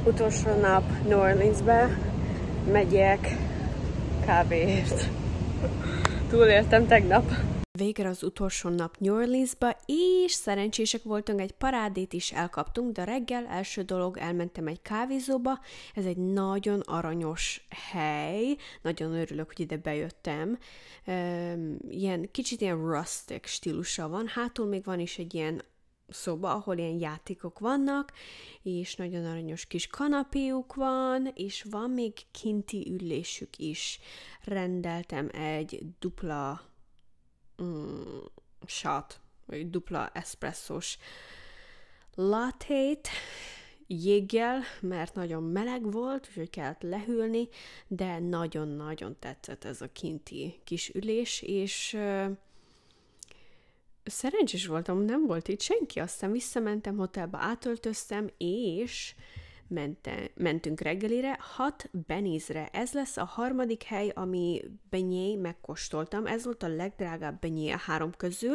Utolsó nap New Orleansbe, megyek kávéért. Túléltem tegnap. Végre az utolsó nap New Orleansba, és szerencsések voltunk, egy parádét is elkaptunk, de reggel első dolog elmentem egy kávézóba, ez egy nagyon aranyos hely, nagyon örülök, hogy ide bejöttem, kicsit ilyen rustic stílusa van, hátul még van is egy ilyen szoba, ahol ilyen játékok vannak, és nagyon aranyos kis kanapéjuk van, és van még kinti ülésük is. Rendeltem egy dupla shot, vagy dupla eszpresszós lattét jéggel, mert nagyon meleg volt, úgyhogy kellett lehűlni, de nagyon-nagyon tetszett ez a kinti kis ülés, és szerencsés voltam, nem volt itt senki, aztán visszamentem hotelba, átöltöztem, és mentünk reggelire, 6 Benny's-re. Ez lesz a harmadik hely, ami benyé megkóstoltam. Ez volt a legdrágább benyé a 3 közül.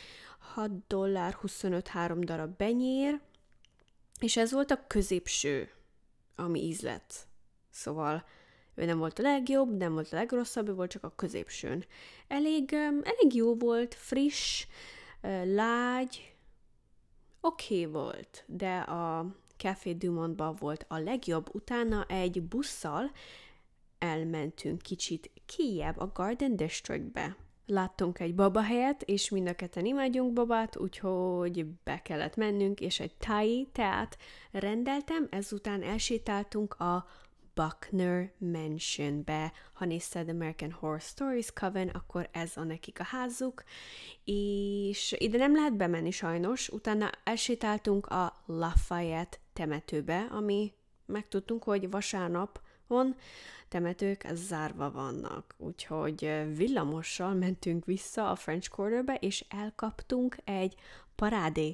$6.25 3 darab benyér, és ez volt a középső, ami ízlett. Szóval ő nem volt a legjobb, nem volt a legrosszabb, ő volt csak a középsőn. Elég jó volt, friss, lágy, oké volt, de a Café du Monde-ban volt a legjobb. Utána egy busszal elmentünk kicsit kijjebb a Garden Districtbe. Láttunk egy babahelyet, és mind a ketten imádjunk babát, úgyhogy be kellett mennünk, és egy thai teát rendeltem, ezután elsétáltunk a Buckner Mansionbe. Ha nézted American Horror Stories Coven, akkor ez a nekik a házuk, és ide nem lehet bemenni sajnos, utána elsétáltunk a Lafayette temetőbe, ami megtudtunk, hogy vasárnapon temetők zárva vannak, úgyhogy villamossal mentünk vissza a French Quarterbe, és elkaptunk egy parádé.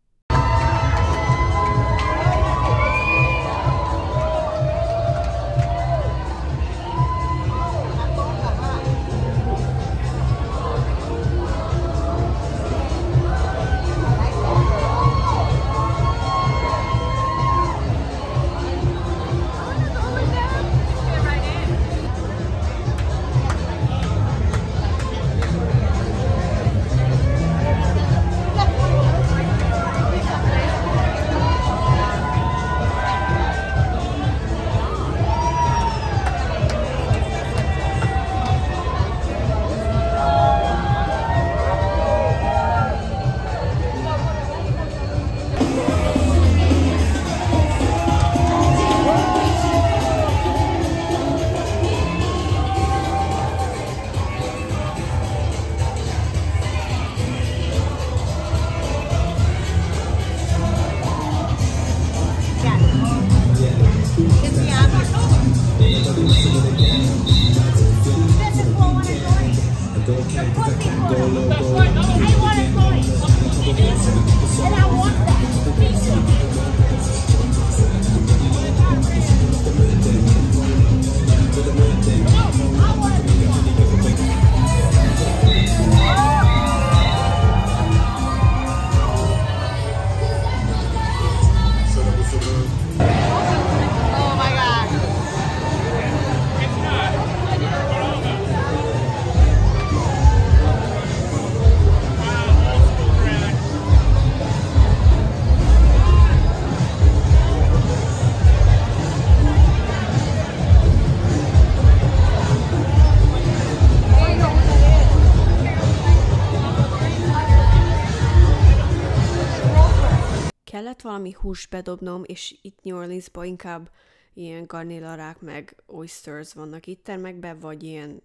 Kellett valami húst bedobnom, és itt New Orleansban inkább ilyen garnélarák meg oysters vannak itt termekben, vagy ilyen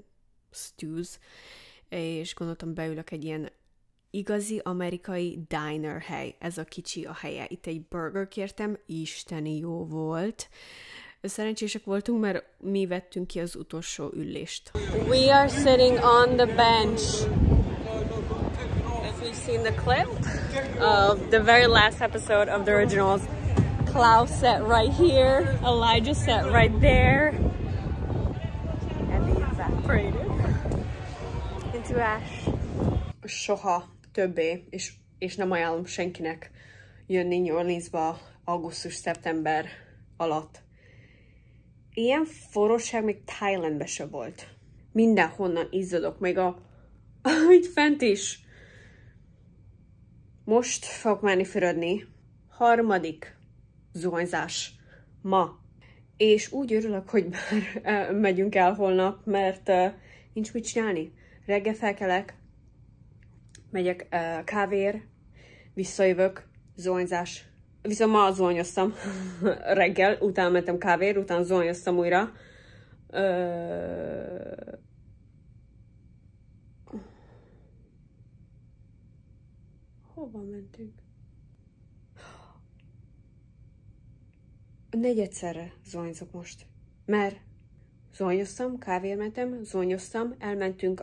stews, és gondoltam beülök egy ilyen igazi amerikai diner hely. Ez a kicsi a helye. Itt egy burger kértem, isteni jó volt. Szerencsések voltunk, mert mi vettünk ki az utolsó ülést. We are sitting on the bench. If you've seen the clip of the very last episode of the originals, Klaus sat right here, Elijah sat right there, and he evaporated into ash. Soha többé, és nem ajánlom senkinek jönni New Orleansba augusztus-szeptember alatt. Ilyen forróság még Thailandben se volt. Mindenhonnan izzadok, még itt fent is. Most fogok menni fürödni. 3. zuhanyzás ma. És úgy örülök, hogy már megyünk el holnap, mert nincs mit csinálni. Reggel felkelek, megyek kávér, visszajövök, zuhanyzás. Viszont ma zuhanyoztam reggel, utána mentem kávér, utána zuhanyoztam újra. Hova mentünk? 4-szerre zuhanyzok most. Mert zuhanyoztam, kávér mentem, zuhanyoztam, elmentünk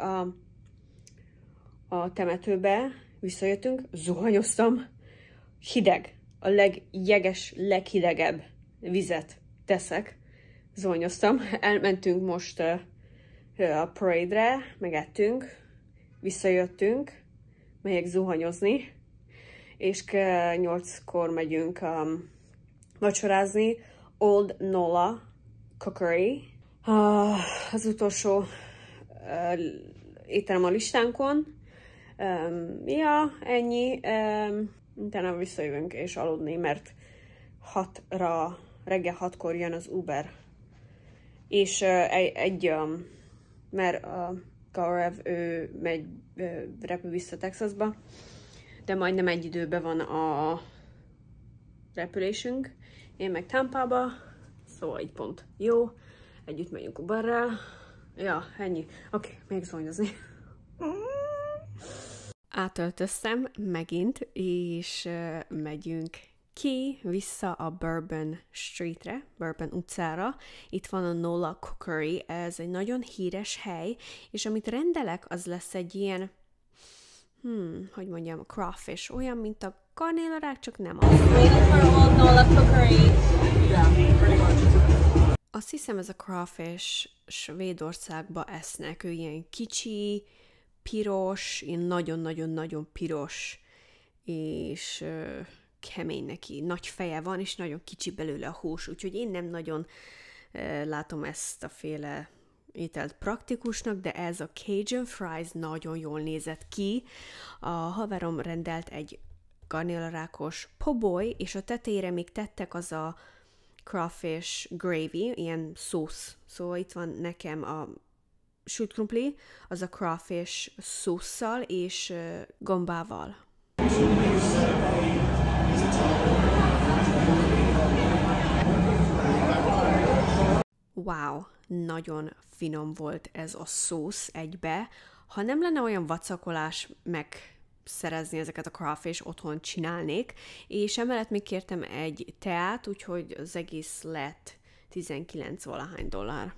a temetőbe, visszajöttünk, zuhanyoztam, hideg. A leghidegebb vizet teszek. Zuhanyoztam. Elmentünk most a parade-re, megettünk, visszajöttünk, megyek zuhanyozni, és 8-kor megyünk vacsorázni. Old Nola Cookery. Az utolsó ételem a listánkon. Ja, ennyi. Utána visszajövünk és aludni, mert reggel 6-kor jön az Uber. És mert Gaurav, ő repül vissza Texasba, de majdnem egy időben van a repülésünk. Én meg Tampába, szóval így pont jó. Együtt megyünk Uberrel. Ja, ennyi. Oké, még zuhanyozni. Átöltöztem megint, és megyünk ki, vissza a Bourbon Streetre, Bourbon utcára. Itt van a Nola Cookery, ez egy nagyon híres hely, és amit rendelek, az lesz egy ilyen, hogy mondjam, crawfish, olyan, mint a karnélarák, csak nem az. Nola Cookery. Azt hiszem, ez a crawfish Svédországba esznek, ő ilyen kicsi, piros, ilyen nagyon-nagyon-nagyon piros, és kemény neki, nagy feje van, és nagyon kicsi belőle a hús, úgyhogy én nem nagyon látom ezt a féle ételt praktikusnak, de ez a Cajun fries nagyon jól nézett ki. A haverom rendelt egy garnélarákos poboly, és a tetejére még tettek az a crawfish gravy, ilyen szósz. Szóval itt van nekem a sült krumpli, az a crawfish szósszal és gombával. Wow, nagyon finom volt ez a szósz egybe. Ha nem lenne olyan vacakolás megszerezni ezeket a crawfish, otthon csinálnék, és emellett még kértem egy teát, úgyhogy az egész lett 19 valahány dollár.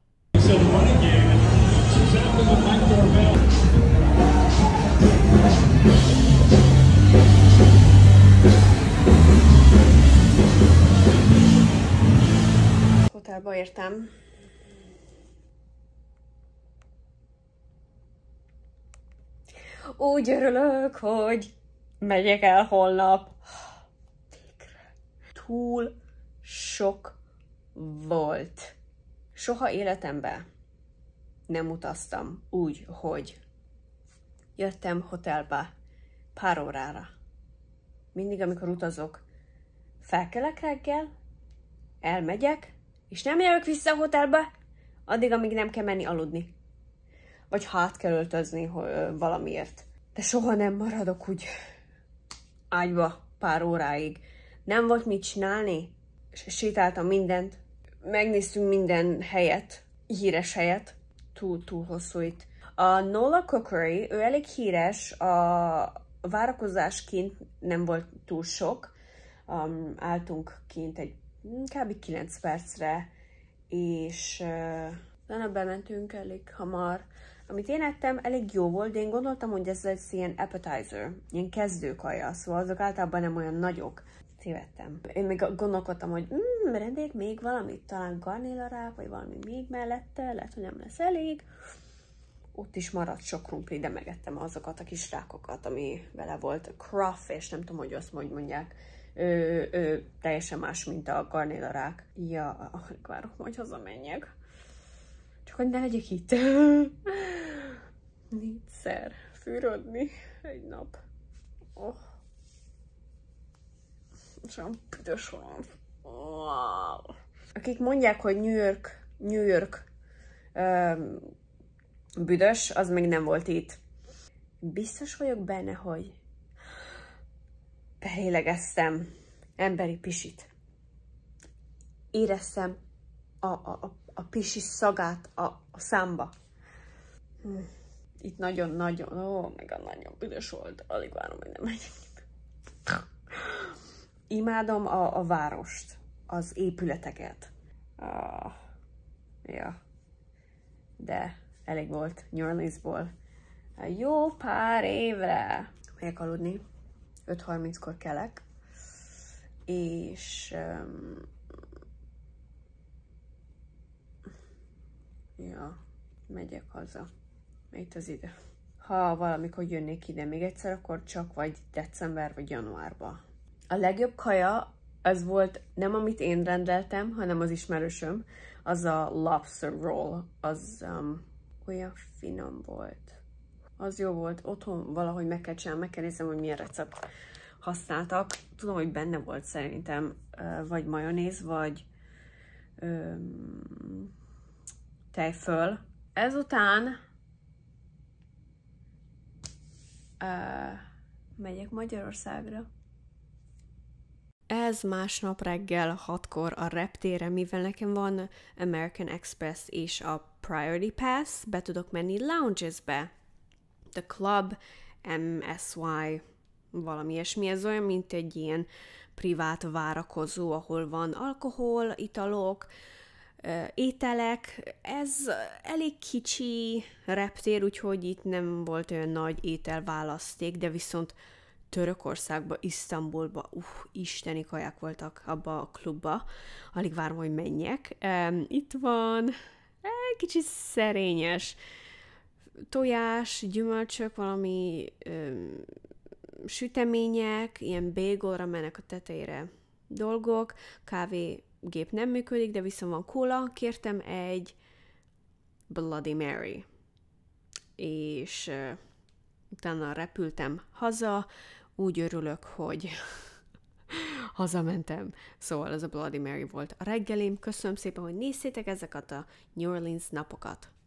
Hotelba értem. Úgy örülök, hogy megyek el holnap. Túl sok volt. Soha életemben nem utaztam úgy, hogy jöttem hotelbe pár órára. Mindig, amikor utazok, felkelek reggel, elmegyek, és nem jövök vissza a hotelbe, addig, amíg nem kell menni aludni. Vagy hát kell öltözni valamiért. De soha nem maradok úgy ágyba pár óráig. Nem volt mit csinálni. Sétáltam mindent. Megnéztünk minden helyet, híres helyet. Túl hosszú itt. A Nola Cookery, ő elég híres, a várakozás kint nem volt túl sok. Álltunk kint egy kb. 9 percre, és utána bementünk elég hamar. Amit én ettem, elég jó volt, de én gondoltam, hogy ez lesz ilyen appetizer, ilyen kezdőkaja, szóval azok általában nem olyan nagyok. Tévedtem. Én még gondolkodtam, hogy rendeljek még valamit, talán garnélarák, vagy valami még mellette, lehet, hogy nem lesz elég. Ott is maradt sok krumpli, de megettem azokat a kis rákokat, ami vele volt. Crawfish, nem tudom, hogy azt mondják teljesen más, mint a garnélarák. Ja, alig várom, hogy hazamenjek. Csak hogy ne legyek itt. 4-szer fürödni egy nap. Oh. Sem büdös van. Wow. Akik mondják, hogy New York büdös, az még nem volt itt. Biztos vagyok benne, hogy belélegeztem emberi pisit. Éreztem a pisi szagát a számba. Itt nagyon-nagyon, nagyon büdös volt. Alig várom, hogy nem megyek. Imádom a várost, az épületeket. Ja. De elég volt New Orleansból. Jó pár évre. Megyek aludni. 5:30-kor kelek. És ja, megyek haza. Itt az idő. Ha valamikor jönnék ide még egyszer, akkor csak vagy december vagy januárban. A legjobb kaja az volt nem amit én rendeltem, hanem az ismerősöm. Az a lobster roll. Az olyan finom volt. Az jó volt. Otthon valahogy meg kell csinálni, meg kell nézem, hogy milyen recept használtak. Tudom, hogy benne volt szerintem vagy majonéz, vagy tejföl. Ezután megyek Magyarországra. Ez másnap reggel 6-kor a reptéren, mivel nekem van American Express és a Priority Pass, be tudok menni loungesbe. The Club, MSY, valami ilyesmi. Ez olyan, mint egy ilyen privát várakozó, ahol van alkohol, italok, ételek. Ez elég kicsi reptér, úgyhogy itt nem volt olyan nagy ételválaszték, de viszont Törökországba, Isztambulba, isteni kaják voltak abba a klubba. Alig várom, hogy menjek. Itt van kicsit szerényes tojás, gyümölcsök, valami sütemények, ilyen bagolra mennek a tetejére dolgok, kávégép nem működik, de viszont van kóla, kértem egy Bloody Mary. És utána repültem haza, úgy örülök, hogy hazamentem. Szóval ez a Bloody Mary volt a reggelim. Köszönöm szépen, hogy néztétek ezeket a New Orleans napokat.